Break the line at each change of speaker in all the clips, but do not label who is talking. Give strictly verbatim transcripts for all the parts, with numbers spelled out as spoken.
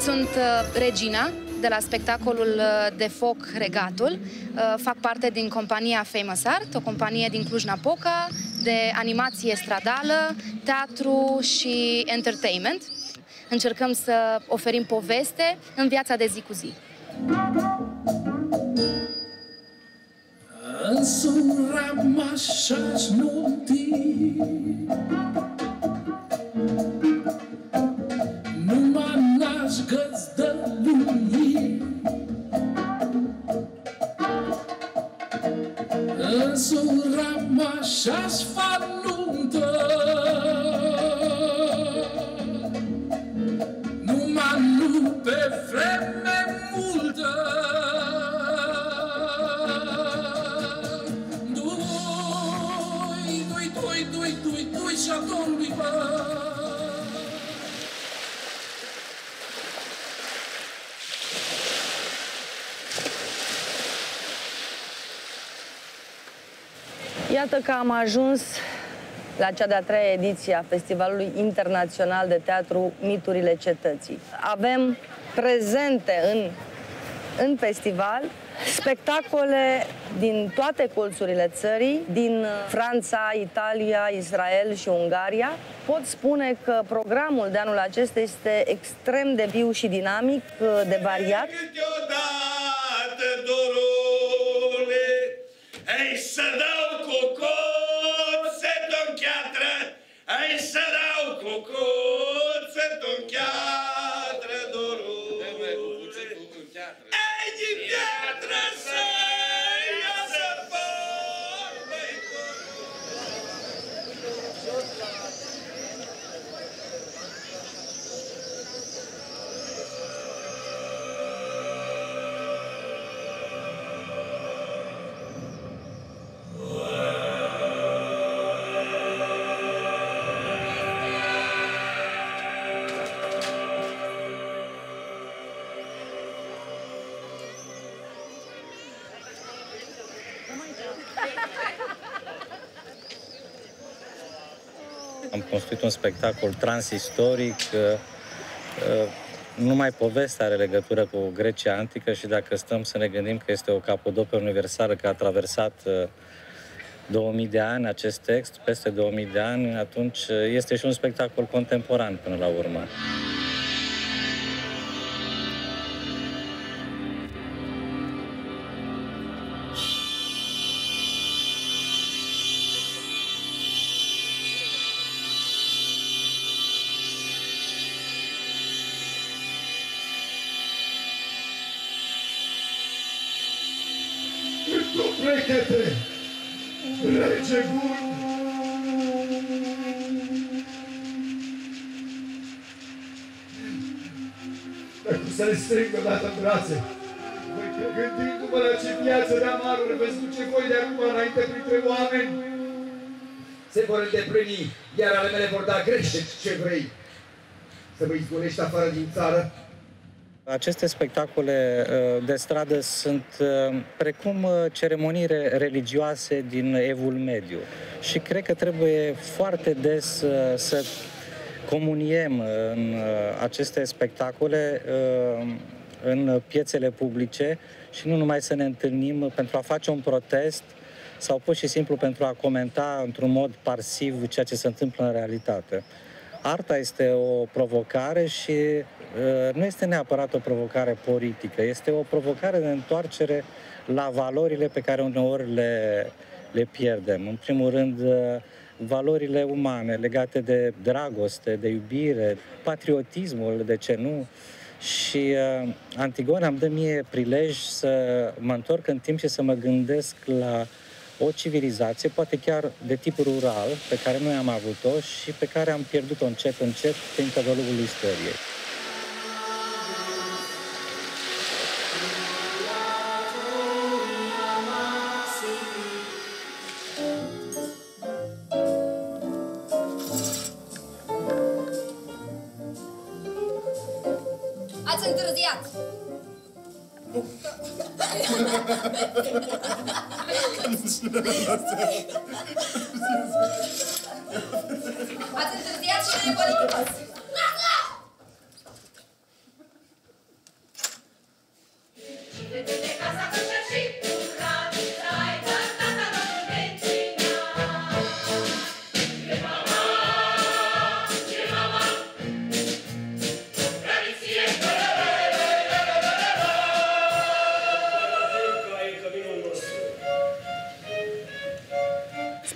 Sunt Regina, de la spectacolul de foc Regatul. Fac parte din compania Famous Art, o companie din Cluj-Napoca, de animație stradală, teatru și entertainment. Încercăm să oferim poveste în viața de zi cu zi.
Iată că am ajuns la cea de-a treia ediție a Festivalului Internațional de Teatru Miturile Cetății. Avem prezente în, în festival spectacole din toate colțurile țării, din Franța, Italia, Israel și Ungaria. Pot spune că programul de anul acesta este extrem de viu și dinamic, de variat.
Ei să dau cucut, se doncheatră, ei să dau cucut, se doncheatră, dorule. Ei din piatră să ia să vor, băi,
Am construit un spectacol transistoric, numai povestea are legătură cu Grecia antică și dacă stăm să ne gândim că este o capodoperă universală care a traversat două mii de ani acest text, peste două mii de ani, atunci este și un spectacol contemporan până la urmă.
Plecate, rege bun! Dacă să le strâng odată în brațe, gândindu-mă la ce viață de amaruri veți duce voi de acum înainte printre oameni, se vor îndeplini, iar ale mele vor da greșe ce vrei. Să vă izgonești afară din țară.
Aceste spectacole de stradă sunt precum ceremonii religioase din Evul Mediu și cred că trebuie foarte des să comuniem în aceste spectacole în piețele publice și nu numai să ne întâlnim pentru a face un protest sau pur și simplu pentru a comenta într-un mod pasiv ceea ce se întâmplă în realitate. Arta este o provocare și uh, nu este neapărat o provocare politică, este o provocare de întoarcere la valorile pe care uneori le, le pierdem. În primul rând, uh, valorile umane legate de dragoste, de iubire, patriotismul, de ce nu? Și uh, Antigona îmi dă mie prilej să mă întorc în timp și să mă gândesc la o civilizație, poate chiar de tip rural, pe care noi am avut-o și pe care am pierdut-o încet, încet, prin tăvălugul istoriei.
Ați întârziat! Ați întârziat și nu e politicos!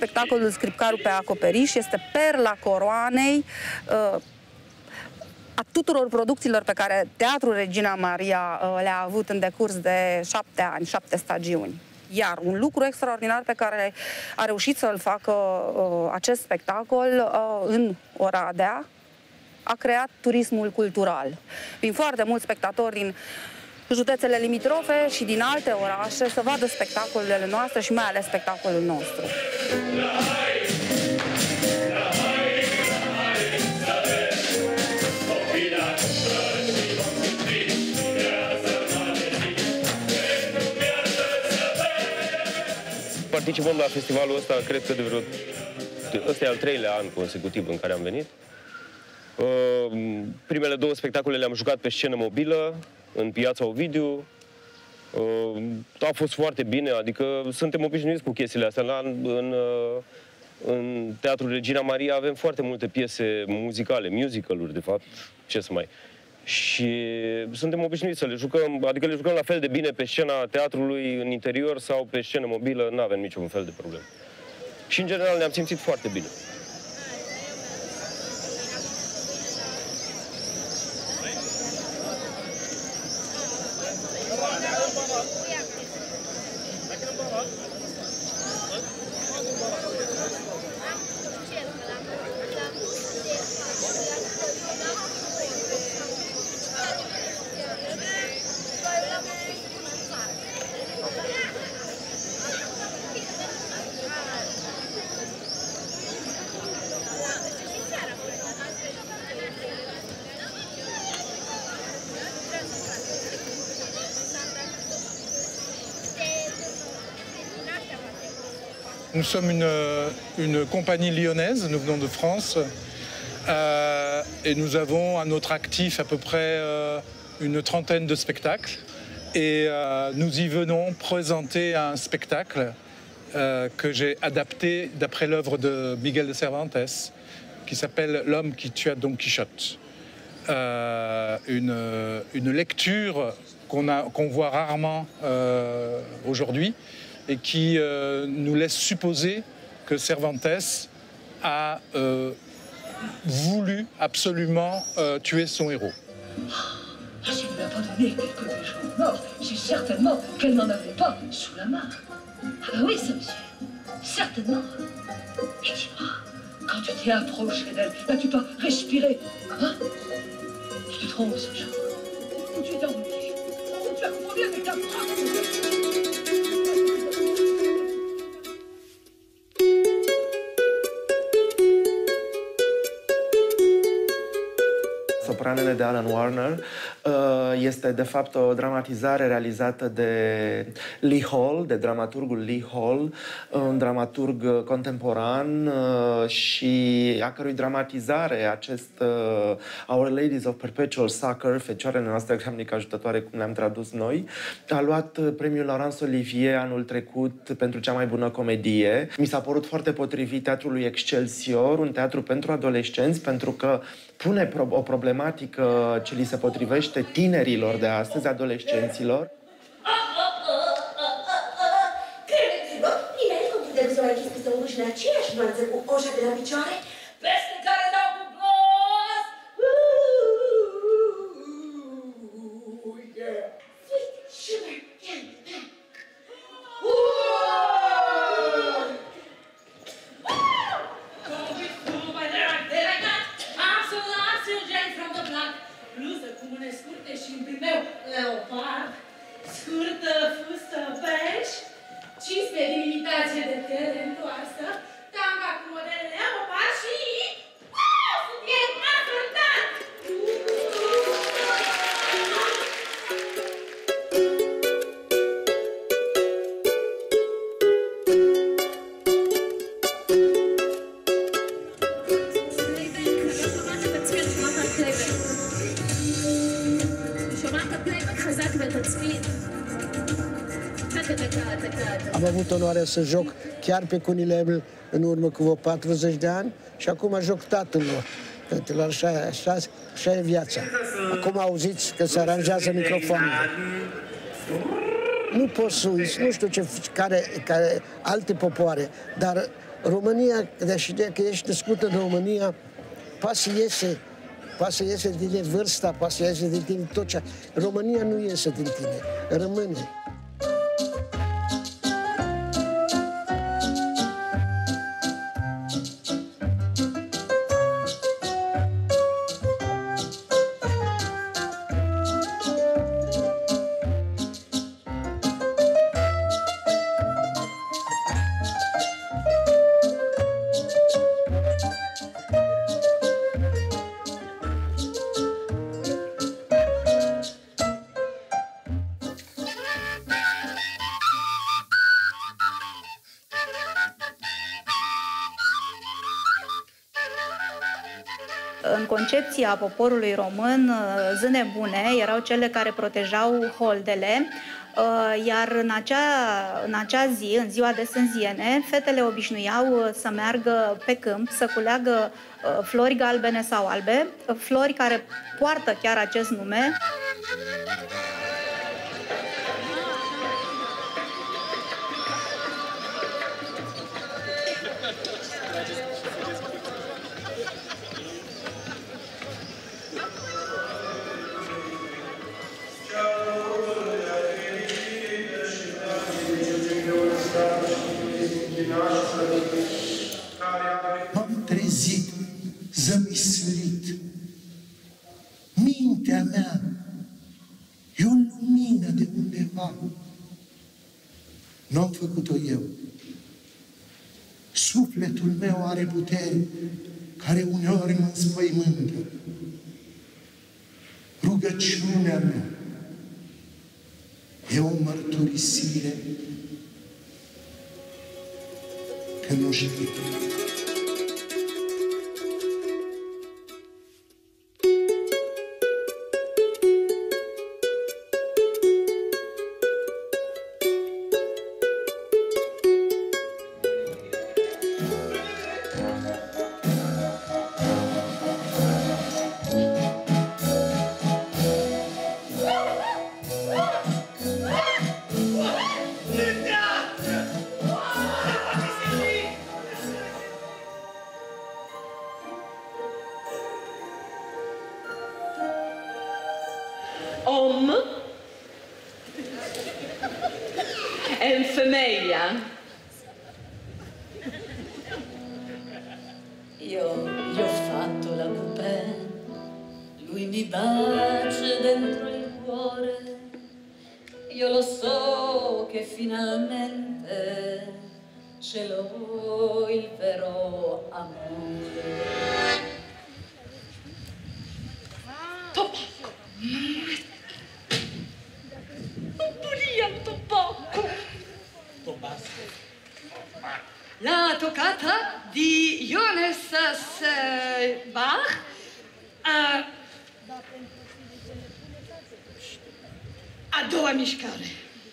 spectacolul Scripcarul pe acoperiș este perla coroanei a tuturor producțiilor pe care Teatrul Regina Maria le-a avut în decurs de șapte ani, șapte stagiuni. Iar un lucru extraordinar pe care a reușit să-l facă uh, acest spectacol uh, în Oradea, a creat turismul cultural. Vin foarte mulți spectatori din județele limitrofe și din alte orașe să vadă spectacolele noastre și mai ales spectacolul nostru.
Participăm la festivalul ăsta, cred că de vreo... Ăsta e al treilea an consecutiv în care am venit. Primele două spectacole le-am jucat pe scenă mobilă, în Piața Ovidiu. A fost foarte bine, adică suntem obișnuiți cu chestiile astea. La, în, în Teatrul Regina Maria avem foarte multe piese muzicale, musical-uri, de fapt, ce să mai... Și suntem obișnuiți să le jucăm, adică le jucăm la fel de bine pe scena teatrului în interior sau pe scenă mobilă, nu avem niciun fel de problemă. Și în general ne-am simțit foarte bine.
Nous sommes une, une compagnie lyonnaise, nous venons de France, euh, et nous avons à notre actif à peu près euh, une trentaine de spectacles. Et euh, nous y venons présenter un spectacle euh, que j'ai adapté d'après l'œuvre de Miguel de Cervantes, qui s'appelle L'homme qui tua Don Quichotte. Euh, une, une lecture qu'on qu'on voit rarement euh, aujourd'hui, et qui euh, nous laisse supposer que Cervantes a euh, voulu absolument euh, tuer son héros.
Si elle ne lui a pas donné que des gens morts, c'est certainement qu'elle n'en avait pas sous la main. Ah ben oui, ça, monsieur. Certainement. Et dis-moi, quand tu t'es approché d'elle, n'as-tu pas respiré? Hein? Tu te trompes, ce genre. Ou tu es ennuyé. Ou tu as confondu avec un bras.
Sopranele de Alan Warner este de fapt o dramatizare realizată de Lee Hall, de dramaturgul Lee Hall, un dramaturg contemporan și a cărui dramatizare, acest Our Ladies of Perpetual Succor, Fecioarele noastre grabnic ajutătoare, cum le-am tradus noi, a luat premiul Laurence Olivier anul trecut pentru cea mai bună comedie. Mi s-a părut foarte potrivit Teatrului Excelsior, un teatru pentru adolescenți, pentru că pune o problematică ce li se potrivește tinerilor de astăzi, adolescenților.
Credeți-vă, nimeni nu putem să mai închis să urși în aceeași nuanță cu oșa de la picioare, peste care dau cu glos! Sweet sugar candy.
Scurte și în primeu leopard, scurtă fustă beige, ciste din imitație de piele întoarsă, tanga cu modele leopard și... Wow! Sutien afrântat!
Am avut onoarea să joc chiar pe Cunilabel în urmă cu vreo patruzeci de ani și acum joc tatăl lor. Fetelor, așa, așa, așa e viața. Acum auziți că se aranjează microfonul. Nu poți să uiți, nu știu ce, care, care alte popoare, dar România, deși că ești născut în România, poate să iese, poate să iese din tine vârsta, poate să iese din tine tot ce... România nu iese din tine, rămâne.
În concepția poporului român, zâne bune erau cele care protejau holdele, iar în acea, în acea zi, în ziua de sânziene, fetele obișnuiau să meargă pe câmp, să culeagă flori galbene sau albe, flori care poartă chiar acest nume.
M-am trezit zămislit. Mintea mea e o lumină de undeva. Nu am făcut-o eu. Sufletul meu are puteri care uneori mă înspăimântă. Rugăciunea mea e o mărturisire că nu știu.
Om en femeia.
Io gli ho fatto la coupé, lui mi bacia dentro il cuore. Io lo so che finalmente ce l'ho il vero amore.
Tobacco! Bulia il tobacco!
Tobasco.
La toccata di Johannes Bach a, a doua mișcare.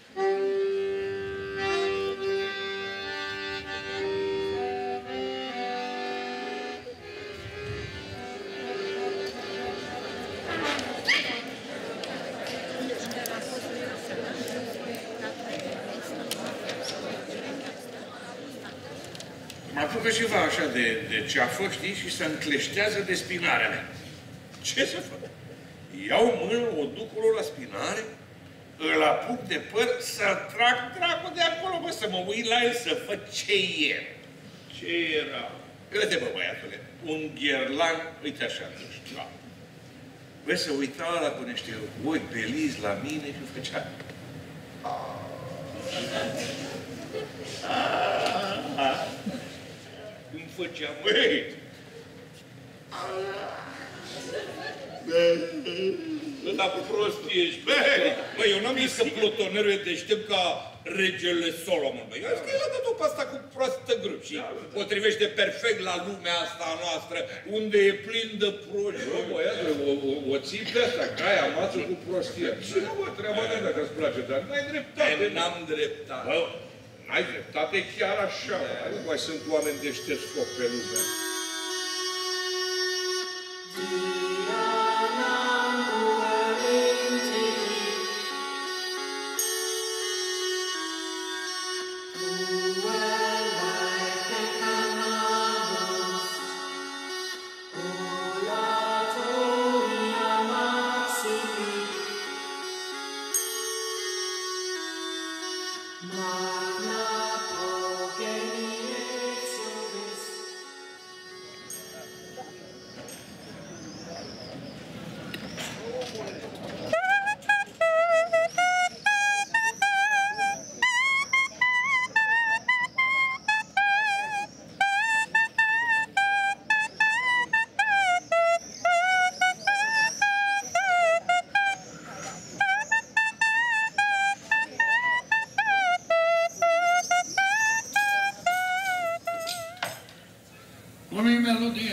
Mă apucă ceva așa de, de ceafă, știi, și se încleștează de spinarea mea. Ce să fac? Iau mână, o duc acolo la spinare, îl apuc de păr, să-l trag dracu de acolo, bă, să mă uit la el, să văd ce e. Ce era? Uite, bă, băiatule, un gherlan, uite așa, nu știu. Vezi, să uita ăla cu niște ochi belizi la mine și făcea... Îmi făcea, băi! Ăla cu prostie ești, băi! Băi, eu n-am zis că plotonerul e deștept ca regele Solomon, băi. Eu zic că el a dat-o pe asta cu proastă grâp și potrivește perfect la lumea asta a noastră, unde e plin de proști. Bă, băiatule, o, o, o ții pe asta, caia mață cu prostie. Și nu, bă, treaba mea dacă îți place, dar n-ai dreptate. N-am dreptate. Bă, n-ai dreptate chiar așa. Nu mai sunt oameni deștepți foc pe lumea.
Well, I think I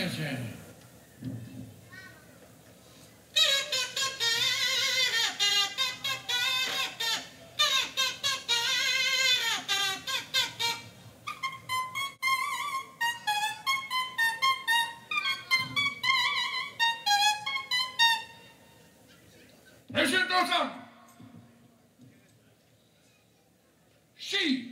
ce? Și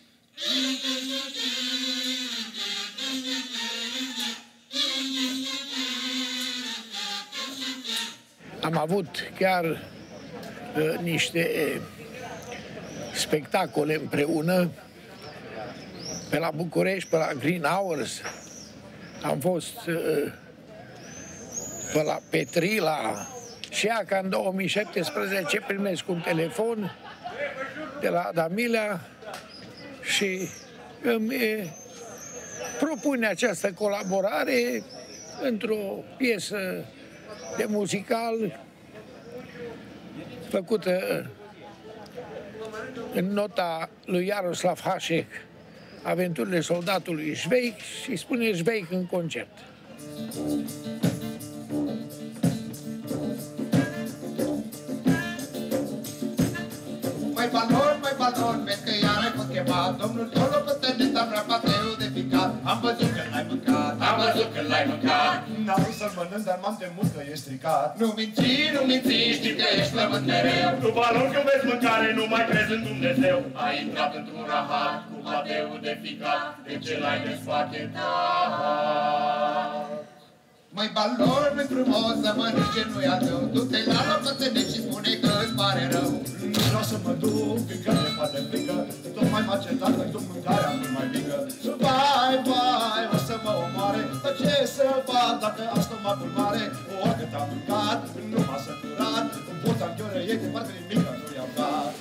am avut chiar uh, niște spectacole împreună pe la București, pe la Green Hours. Am fost uh, pe la Petrila și ea ca în două mii șaptesprezece primesc un telefon de la Adamilea și îmi propune această colaborare într-o piesă de muzical făcută în nota lui Jaroslav Hašek, Aventurile soldatului Șveic, și spune Șveic în concert.
Mai balon, mai balon, vezi că iar ai fost chemat. Domnul Tolo păstănit am rapateu de picat. Am văzut că l-ai mâncat, am văzut că l-ai mâncat.
N-am vrut să-l mănânc, dar m-am temut că e stricat.
Nu minți, nu minți, știi că ești flământ mereu.
Tu balon că vezi mâncare, nu mai crezi în Dumnezeu.
Ai intrat într-un rahat cu pateu de ficat. De ce l-ai despachetat? Mai balon, mai frumos să mănânci ce nu-i al tău. Du-te la lopățănești și spune că îți pare rău.
Nu vreau să mă duc, fiindcă ne poate frică. Tocmai m-a certat că-i duc mâncarea mult mai mică. Vai, vai, o să mă omoare. Dar ce să fac dacă am stomacul mare? Oricât am mâncat, nu m-a săturat. În poța în gheoră ei, de parcă nimic nu i-am dat.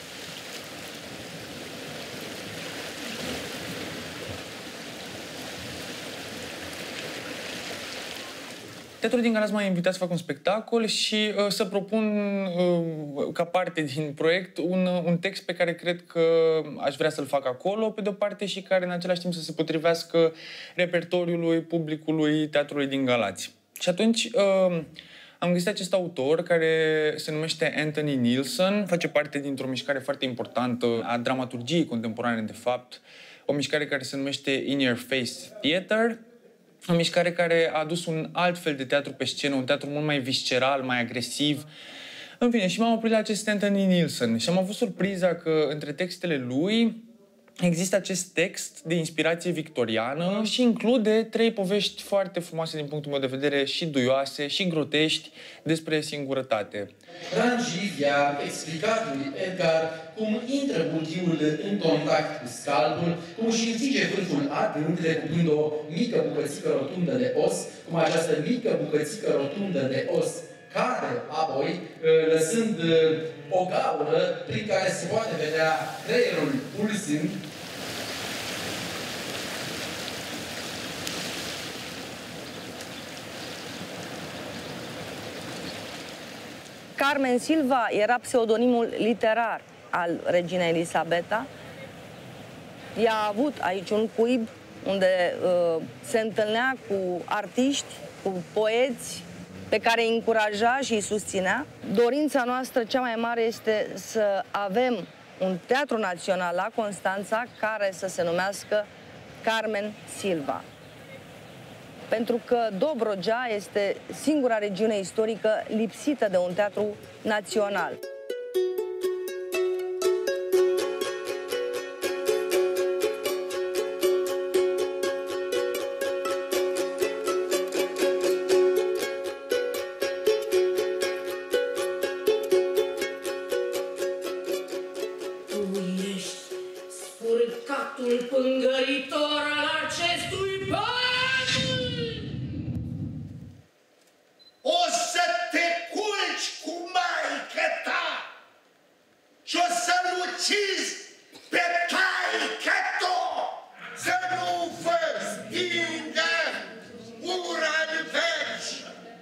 Teatrul din Galați m-a invitat să fac un spectacol și uh, să propun uh, ca parte din proiect un, un text pe care cred că aș vrea să-l fac acolo, pe de-o parte, și care în același timp să se potrivească repertoriului publicului Teatrului din Galați. Și atunci uh, am găsit acest autor care se numește Anthony Neilson, face parte dintr-o mișcare foarte importantă a dramaturgiei contemporane, de fapt, o mișcare care se numește In Your Face Theater, o mișcare care a adus un alt fel de teatru pe scenă, un teatru mult mai visceral, mai agresiv. În fine, și m-am oprit la acest Anthony Neilson și am avut surpriza că între textele lui există acest text de inspirație victoriană și include trei povești foarte frumoase din punctul meu de vedere, și duioase, și grotești, despre singurătate.
Rangi i-a explicat lui Edgar cum intră bulghiul în contact cu scalpul, cum își înțige vârful adânc, recupând o mică bucățică rotundă de os, cum această mică bucățică rotundă de os cade apoi, lăsând o gaură prin care se poate vedea creierul pulsând.
Carmen Silva era pseudonimul literar al reginei Elisabeta. Ea a avut aici un cuib unde uh, se întâlnea cu artiști, cu poeți, pe care îi încuraja și îi susținea. Dorința noastră cea mai mare este să avem un teatru național la Constanța care să se numească Carmen Silva. Pentru că Dobrogea este singura regiune istorică lipsită de un teatru național.
Spurcatul pângăritor al acestui bani!
O să te culci cu maică ta și o să-l ucizi pe taică to, să nu vă stingă ura în veci.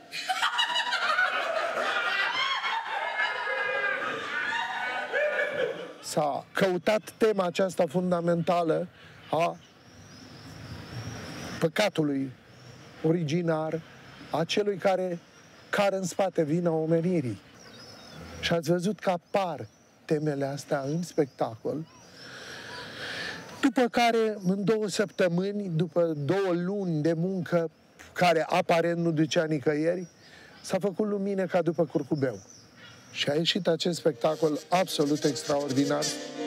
S-a căutat tema aceasta fundamentală a păcatului
originar a celui care care în spate vina omenirii. Și ați văzut că apar temele astea în spectacol, după care, în două săptămâni, după două luni de muncă, care aparent nu ducea nicăieri, s-a făcut lumină ca după curcubeu. Și a ieșit acest spectacol absolut extraordinar.